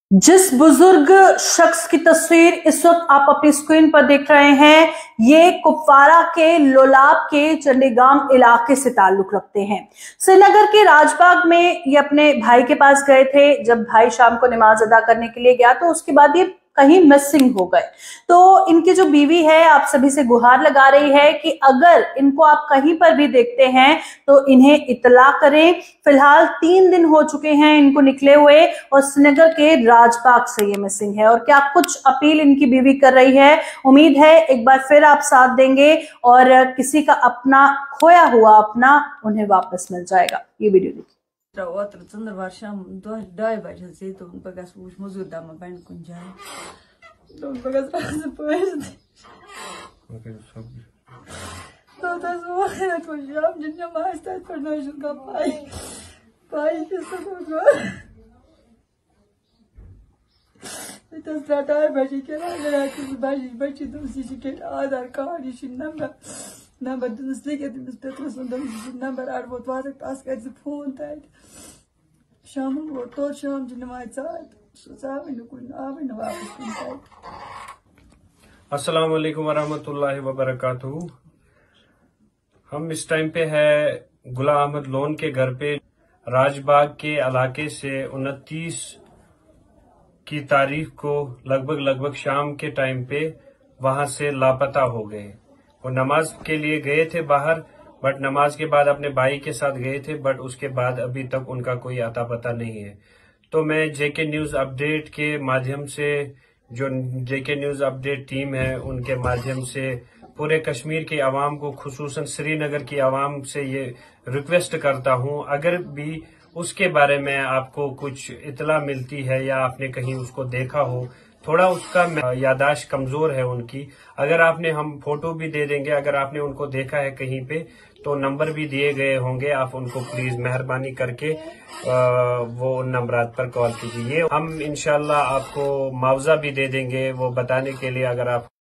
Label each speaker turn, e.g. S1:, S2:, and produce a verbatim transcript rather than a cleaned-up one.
S1: जिस बुजुर्ग शख्स की तस्वीर इस वक्त आप अपनी स्क्रीन पर देख रहे हैं, ये कुपवारा के लोलाब के चंडीगाम इलाके से ताल्लुक रखते हैं। श्रीनगर के राजबाग में ये अपने भाई के पास गए थे। जब भाई शाम को नमाज अदा करने के लिए गया तो उसके बाद ये कहीं मिसिंग हो गए। तो इनकी जो बीवी है आप सभी से गुहार लगा रही है कि अगर इनको आप कहीं पर भी देखते हैं तो इन्हें इतला करें। फिलहाल तीन दिन हो चुके हैं इनको निकले हुए और श्रीनगर के राजबाग से ये मिसिंग है। और क्या कुछ अपील इनकी बीवी कर रही है, उम्मीद है एक बार फिर आप साथ देंगे और किसी का अपना खोया हुआ अपना उन्हें वापस मिल जाएगा। ये वीडियो देखिए।
S2: اوتر ژندر وار شام دۄہ ڈاے بجہِ حظ ژےٚ دوٚپُن بہٕ گژھٕ وٕچھ موٚزوٗرۍ دما بنہِ کُنہِ جایہِ دوٚپُن بہٕ گژھٕ رازٕ پٲرِس دوٚپ حظ وۄنۍ شام چہِ نٮ۪مازِ تتہِ پٮ۪ٹھ نہ حظ چھُنہٕ کانٛہہ پاے پاے کہِ سُہ کوٚت گوٚو ییٚتہِ حظ درٛاو ڈاے بجے کِراے راتس بجہِ بچی دوٚپُس یہِ چھِ کیٛاہ آدھار کارڈ یہِ چھُ نمبر نمبر دِنَس لیکھِتھ تٔمِس پیٚترٕ سُنٛد دوٚپُس یہِ چھُ نمبر اَڑٕ ووت واتَکھ تَس کَرِ ژٕ فون تَتہِ شامن ووت توٚر شام چہِ نٮ۪مازِ ژاے سُہ ژاوٕے نہٕ کُنہِ آوٕے نہٕ واپس کُنہِ تَتہِ۔
S3: السلام علیکم ورحمۃ اللہ وبرکاتہ۔ ہم اس ٹائم پہ ہے غلام احمد لون کے گھر پہ راج باغ کے علاقے سے انتیس کی تاریخ کو لگ بھگ لگ بھگ شام کے ٹائم پہ وہاں سے لاپتہ ہو گئے۔ وہ نماز کے لیے گئے تھے باہر، بٹ نماز کے بعد اپنے بھائی کے ساتھ گئے تھے، بٹ اس کے بعد ابھی تک ان کا کوئی اتا پتہ نہیں ہے۔ تو میں جے کے نیوز اپڈیٹ کے مادھیم سے، جو جے کے نیوز اپڈیٹ ٹیم ہے ان کے مادھیم سے پورے کشمیر کے عوام کو، خصوصاً سری نگر کی عوام سے یہ ریکویسٹ کرتا ہوں، اگر بھی اس کے بارے میں آپ کو کچھ اطلاع ملتی ہے یا آپ نے کہیں اس کو دیکھا ہو، تھوڑا اس کا یاداشت کمزور ہے ان کی، اگر آپ نے، ہم فوٹو بھی دے دیں گے، اگر آپ نے ان کو دیکھا ہے کہیں پہ تو نمبر بھی دیے گئے ہوں گے، آپ ان کو پلیز مہربانی کر کے وہ ان نمبرات پر کال کیجیے۔ ہم انشاءاللہ آپ کو معاوضہ بھی دے دیں گے وہ بتانے کے لیے، اگر آپ